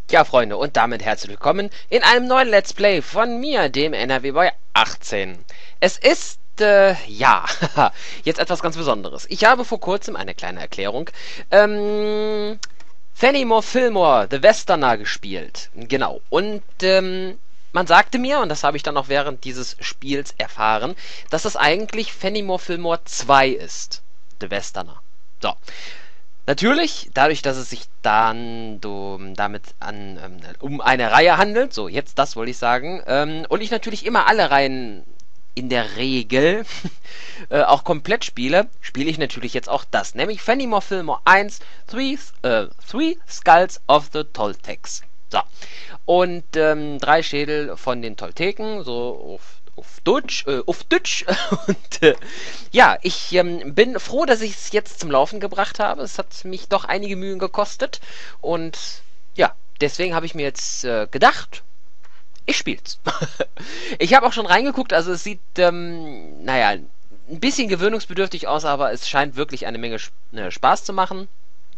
Ja, Freunde, und damit herzlich willkommen in einem neuen Let's Play von mir, dem NRW Boy 18. Es ist, ja, jetzt etwas ganz Besonderes. Ich habe vor kurzem eine kleine Erklärung, Fenimore Fillmore, The Westerner gespielt. Genau. Und, man sagte mir, und das habe ich dann auch während dieses Spiels erfahren, dass es eigentlich Fenimore Fillmore 2 ist. The Westerner. So. Natürlich, dadurch, dass es sich dann um eine Reihe handelt, so jetzt das wollte ich sagen, und ich natürlich immer alle Reihen in der Regel auch komplett spiele, spiele ich natürlich jetzt auch das, nämlich Fenimore Fillmore 1, Three Skulls of the Toltecs. So. Und 3 Schädel von den Tolteken, so auf Deutsch. Und ja, ich bin froh, dass ich es jetzt zum Laufen gebracht habe. Es hat mich doch einige Mühen gekostet. Und ja, deswegen habe ich mir jetzt gedacht, ich spiel's. Ich habe auch schon reingeguckt, also es sieht, naja, ein bisschen gewöhnungsbedürftig aus, aber es scheint wirklich eine Menge Spaß zu machen.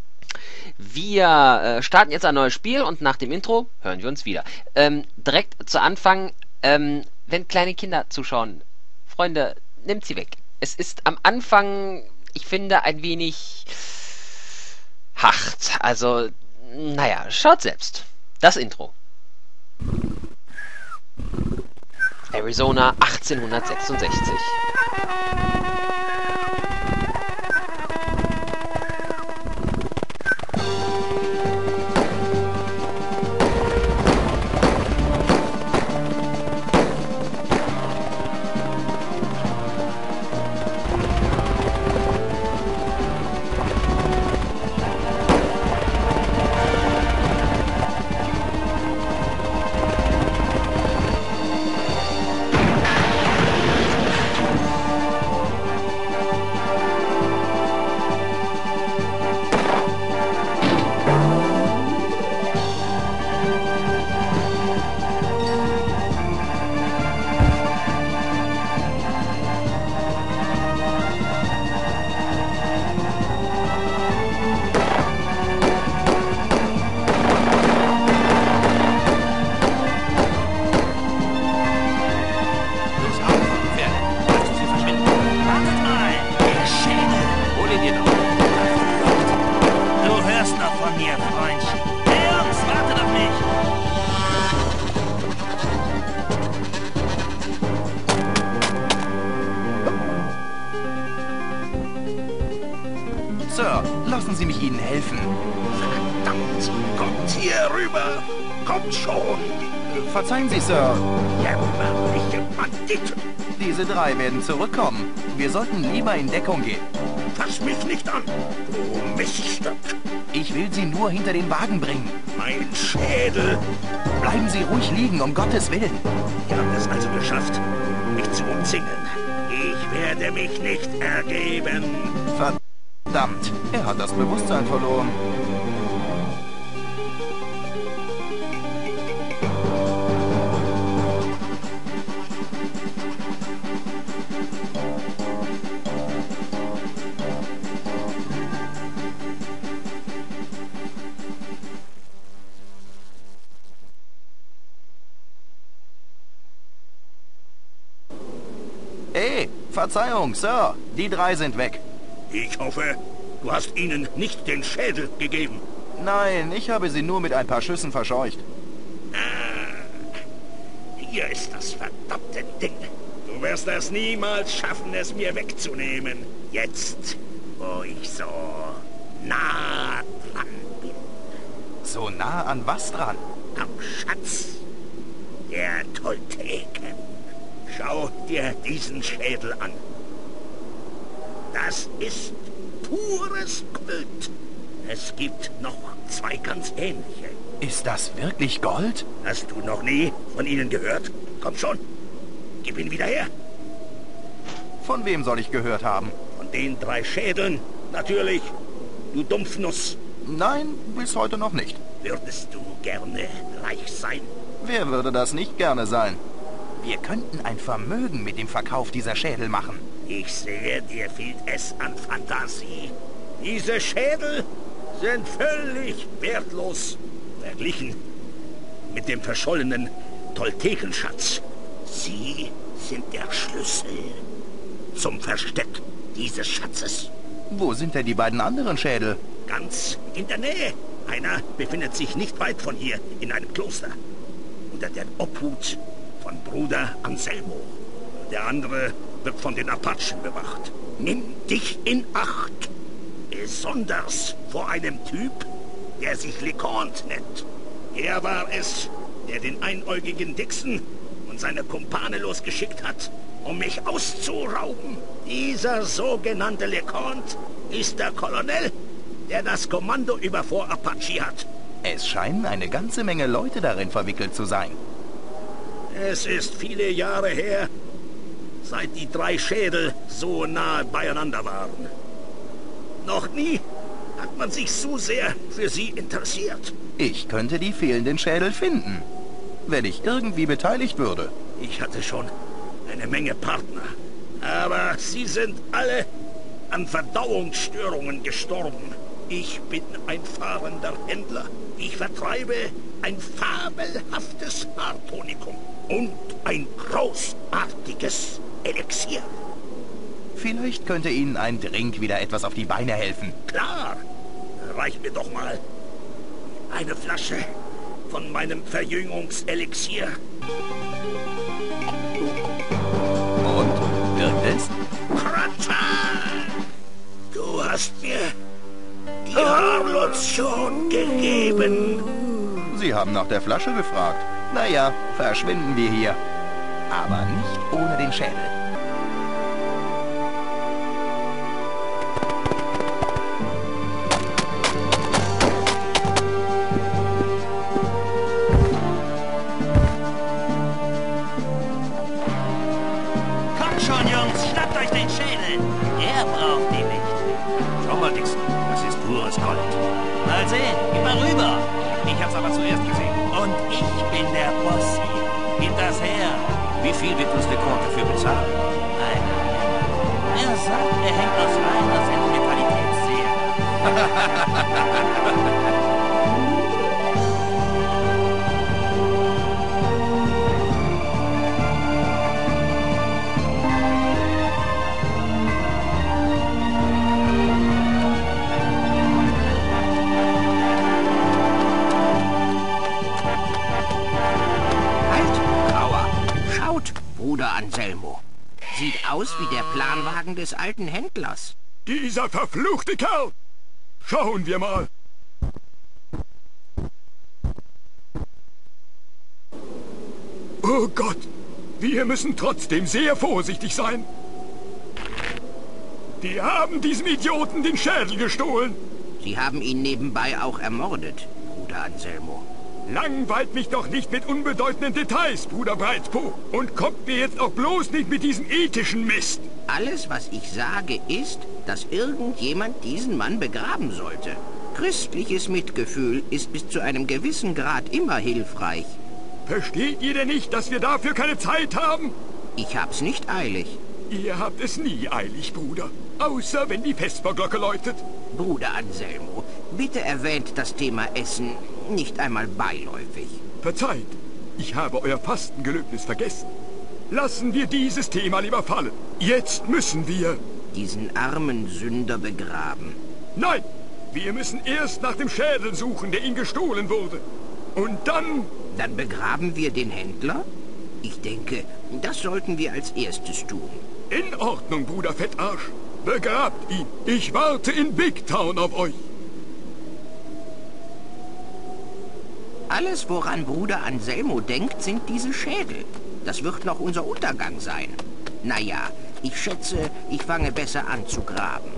Wir starten jetzt ein neues Spiel und nach dem Intro hören wir uns wieder. Direkt zu Anfang, wenn kleine Kinder zuschauen, Freunde, nehmt sie weg. Es ist am Anfang, ich finde, ein wenig hart. Also, naja, schaut selbst. Das Intro. Arizona 1866. Sir, lassen Sie mich Ihnen helfen. Verdammt! Kommt hier rüber! Kommt schon! Verzeihen Sie, Sir. Jämmerliche Banditen! Diese 3 werden zurückkommen. Wir sollten lieber in Deckung gehen. Fass mich nicht an, du Miststück! Ich will Sie nur hinter den Wagen bringen. Mein Schädel! Bleiben Sie ruhig liegen, um Gottes Willen. Ihr habt es also geschafft, mich zu umzingeln. Ich werde mich nicht ergeben. Verdammt, er hat das Bewusstsein verloren. Hey, Verzeihung, Sir. Die 3 sind weg. Ich hoffe, du hast ihnen nicht den Schädel gegeben. Nein, ich habe sie nur mit ein paar Schüssen verscheucht. Hier ist das verdammte Ding. Du wirst es niemals schaffen, es mir wegzunehmen. Jetzt, wo ich so nah dran bin. So nah an was dran? Am Schatz der Tolteken. Schau dir diesen Schädel an. Das ist pures Gold. Es gibt noch 2 ganz ähnliche. Ist das wirklich Gold? Hast du noch nie von ihnen gehört? Komm schon, gib ihn wieder her. Von wem soll ich gehört haben? Von den 3 Schädeln, natürlich, du Dumpfnuss. Nein, bis heute noch nicht. Würdest du gerne reich sein? Wer würde das nicht gerne sein? Wir könnten ein Vermögen mit dem Verkauf dieser Schädel machen. Ich sehe, dir fehlt es an Fantasie. Diese Schädel sind völlig wertlos verglichen mit dem verschollenen Toltekenschatz. Sie sind der Schlüssel zum Versteck dieses Schatzes. Wo sind denn die beiden anderen Schädel? Ganz in der Nähe. Einer befindet sich nicht weit von hier in einem Kloster. Unter der Obhut von Bruder Anselmo. Der andere wird von den Apachen bewacht. Nimm dich in Acht. Besonders vor einem Typ, der sich LeConte nennt. Er war es, der den einäugigen Dixon und seine Kumpane losgeschickt hat, um mich auszurauben. Dieser sogenannte LeConte ist der Colonel, der das Kommando über Fort Apache hat. Es scheinen eine ganze Menge Leute darin verwickelt zu sein. Es ist viele Jahre her, seit die drei Schädel so nahe beieinander waren. Noch nie hat man sich so sehr für sie interessiert. Ich könnte die fehlenden Schädel finden, wenn ich irgendwie beteiligt würde. Ich hatte schon eine Menge Partner, aber sie sind alle an Verdauungsstörungen gestorben. Ich bin ein fahrender Händler. Ich vertreibe ein fabelhaftes Hartonikum und ein großartiges Elixier. Vielleicht könnte Ihnen ein Drink wieder etwas auf die Beine helfen. Klar, reich mir doch mal eine Flasche von meinem Verjüngungselixier. Und? Wirkt es? Kratan! Du hast mir die Haarlotion gegeben. Sie haben nach der Flasche gefragt. Naja, verschwinden wir hier. Aber nicht ohne den Schädel. Kommt schon, Jungs, schnappt euch den Schädel. Er braucht ihn nicht. Schau mal, Dixon, das ist pures Gold. Mal sehen, geh mal rüber. Ich hab's aber zuerst gesehen. Und ich bin der Boss hier. Gib das her. Wie viel wird uns LeConte dafür bezahlen? Eine Menge. Er sagt, er hängt aus reiner Sentimentalität sehr. Bruder Anselmo. Sieht aus wie der Planwagen des alten Händlers. Dieser verfluchte Kerl! Schauen wir mal. Oh Gott! Wir müssen trotzdem sehr vorsichtig sein. Die haben diesem Idioten den Schädel gestohlen. Sie haben ihn nebenbei auch ermordet, Bruder Anselmo. Langweilt mich doch nicht mit unbedeutenden Details, Bruder Breitspo. Und kommt mir jetzt auch bloß nicht mit diesem ethischen Mist. Alles, was ich sage, ist, dass irgendjemand diesen Mann begraben sollte. Christliches Mitgefühl ist bis zu einem gewissen Grad immer hilfreich. Versteht ihr denn nicht, dass wir dafür keine Zeit haben? Ich hab's nicht eilig. Ihr habt es nie eilig, Bruder. Außer wenn die Vesperglocke läutet. Bruder Anselmo, bitte erwähnt das Thema Essen nicht einmal beiläufig. Verzeiht, ich habe euer Fastengelöbnis vergessen. Lassen wir dieses Thema lieber fallen. Jetzt müssen wir... diesen armen Sünder begraben. Nein, wir müssen erst nach dem Schädel suchen, der ihm gestohlen wurde. Und dann... Dann begraben wir den Händler? Ich denke, das sollten wir als erstes tun. In Ordnung, Bruder Fettarsch. Begrabt ihn. Ich warte in Big Town auf euch. Alles, woran Bruder Anselmo denkt, sind diese Schädel. Das wird noch unser Untergang sein. Naja, ich schätze, ich fange besser an zu graben.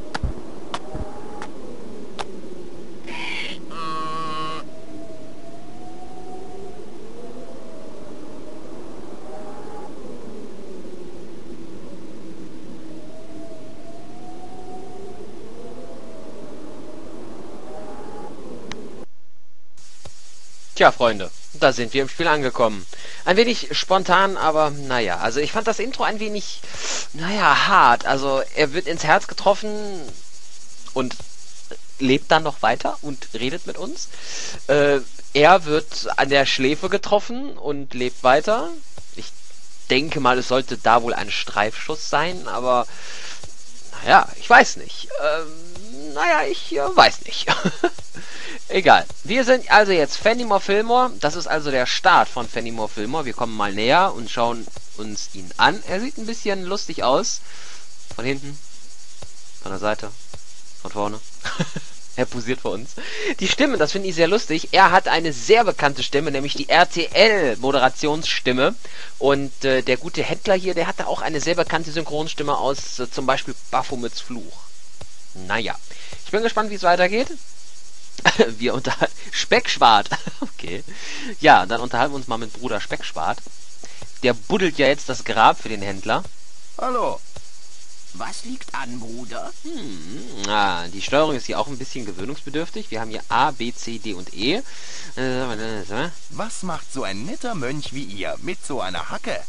Tja, Freunde, da sind wir im Spiel angekommen. Ein wenig spontan, aber naja, also ich fand das Intro ein wenig, naja, hart. Also er wird ins Herz getroffen und lebt dann noch weiter und redet mit uns. Er wird an der Schläfe getroffen und lebt weiter. Ich denke mal, es sollte da wohl ein Streifschuss sein, aber naja, ich weiß nicht. Ich weiß nicht. Egal. Wir sind also jetzt Fenimore Fillmore. Das ist also der Start von Fenimore Fillmore. Wir kommen mal näher und schauen uns ihn an. Er sieht ein bisschen lustig aus. Von hinten, von der Seite, von vorne. Er posiert vor uns. Die Stimme, das finde ich sehr lustig. Er hat eine sehr bekannte Stimme, nämlich die RTL-Moderationsstimme. Und der gute Händler hier, der hatte auch eine sehr bekannte Synchronstimme aus zum Beispiel Baphomets Fluch. Naja, ich bin gespannt, wie es weitergeht. Wir unterhalten... Speckschwart. Okay. Ja, dann unterhalten wir uns mal mit Bruder Speckschwart. Der buddelt ja jetzt das Grab für den Händler. Hallo. Was liegt an, Bruder? Die Steuerung ist hier auch ein bisschen gewöhnungsbedürftig. Wir haben hier A, B, C, D und E. Was macht so ein netter Mönch wie ihr mit so einer Hacke?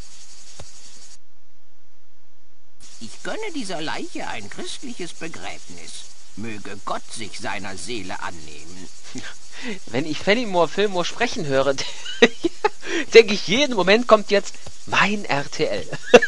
Ich gönne dieser Leiche ein christliches Begräbnis. Möge Gott sich seiner Seele annehmen. Wenn ich Fenimore Fillmore sprechen höre, denke ich, jeden Moment kommt jetzt mein RTL.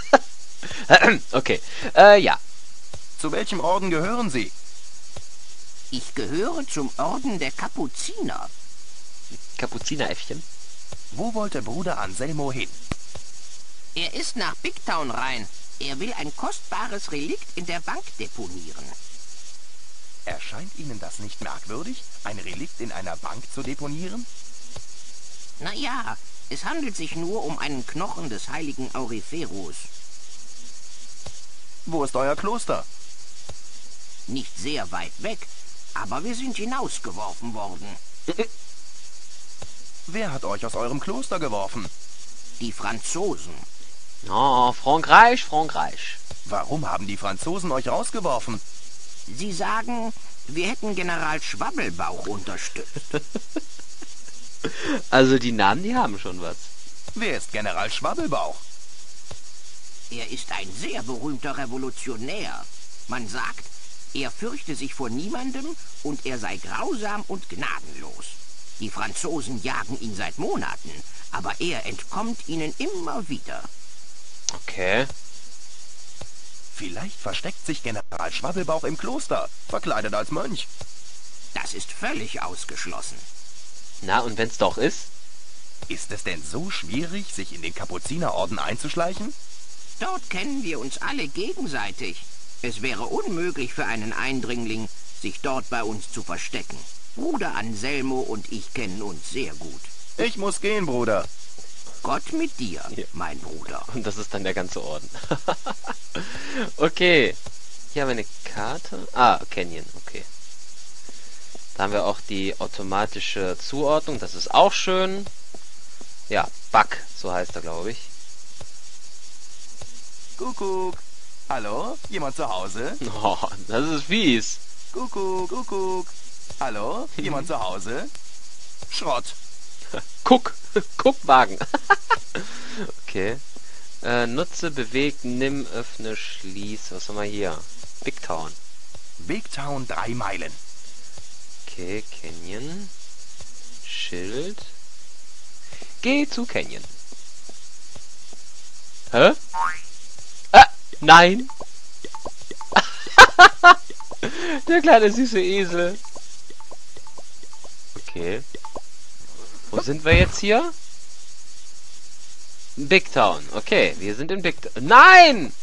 Okay, ja. Zu welchem Orden gehören Sie? Ich gehöre zum Orden der Kapuziner. Kapuzineräffchen. Wo wollte Bruder Anselmo hin? Er ist nach Big Town rein. Er will ein kostbares Relikt in der Bank deponieren. Erscheint Ihnen das nicht merkwürdig, ein Relikt in einer Bank zu deponieren? Naja, es handelt sich nur um einen Knochen des heiligen Auriferos. Wo ist euer Kloster? Nicht sehr weit weg, aber wir sind hinausgeworfen worden. Wer hat euch aus eurem Kloster geworfen? Die Franzosen. Oh, Frankreich, Frankreich. Warum haben die Franzosen euch rausgeworfen? Sie sagen, wir hätten General Schwabbelbauch unterstützt. Also die Namen, die haben schon was. Wer ist General Schwabbelbauch? Er ist ein sehr berühmter Revolutionär. Man sagt, er fürchte sich vor niemandem und er sei grausam und gnadenlos. Die Franzosen jagen ihn seit Monaten, aber er entkommt ihnen immer wieder. Okay. Vielleicht versteckt sich General Schwabbelbauch im Kloster, verkleidet als Mönch. Das ist völlig ausgeschlossen. Na, und wenn's doch ist? Ist es denn so schwierig, sich in den Kapuzinerorden einzuschleichen? Dort kennen wir uns alle gegenseitig. Es wäre unmöglich für einen Eindringling, sich dort bei uns zu verstecken. Bruder Anselmo und ich kennen uns sehr gut. Ich muss gehen, Bruder. Gott mit dir, Ja. mein Bruder. Und das ist dann der ganze Orden. Okay. Hier haben wir eine Karte. Ah, Canyon, okay. Da haben wir auch die automatische Zuordnung. Das ist auch schön. Ja, Buck, so heißt er, glaube ich. Kuckuck. Hallo? Jemand zu Hause? Oh, das ist fies. Kuckuck, Kuckuck. Hallo? Jemand zu Hause? Schrott. Guckwagen. Okay. Nutze, bewegt, nimm, öffne, schließ. Was haben wir hier? Big Town. Big Town 3 Meilen. Okay, Canyon. Schild. Geh zu Canyon. Hä? Nein! Der kleine süße Esel. Okay. Wo sind wir jetzt hier? Big Town. Okay, wir sind in Big Town. Nein!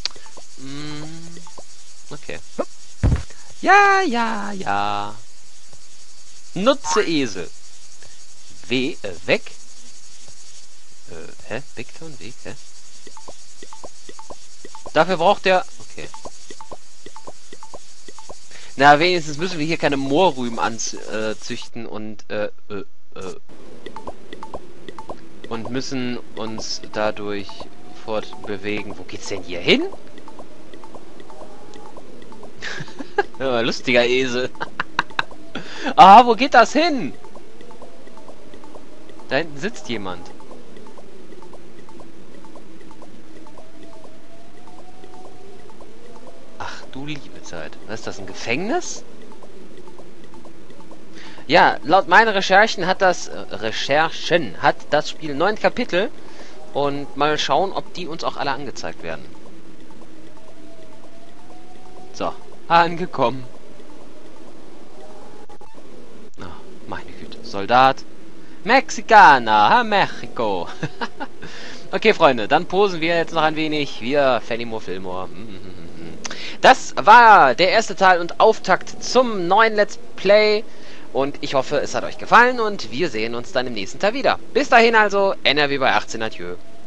Okay. Ja, ja, ja. Nutze Esel. Weg? Big Town, Weg, hä? Dafür braucht er... Okay. Na, wenigstens müssen wir hier keine Moorrüben anzüchten und müssen uns dadurch fortbewegen. Wo geht's denn hier hin? Ja, lustiger Esel. Ah, wo geht das hin? Da hinten sitzt jemand. Ach du liebe Zeit. Was ist das, ein Gefängnis? Ja, laut meinen Recherchen hat das Spiel 9 Kapitel. Und mal schauen, ob die uns auch alle angezeigt werden. So, angekommen. Oh, meine Güte. Soldat. Mexikaner, Mexiko. Okay, Freunde, dann posen wir jetzt noch ein wenig. Wir, Fenimore Fillmore. Das war der erste Teil und Auftakt zum neuen Let's Play. Und ich hoffe, es hat euch gefallen und wir sehen uns dann im nächsten Teil wieder. Bis dahin also, NRW bei 18 Adieu.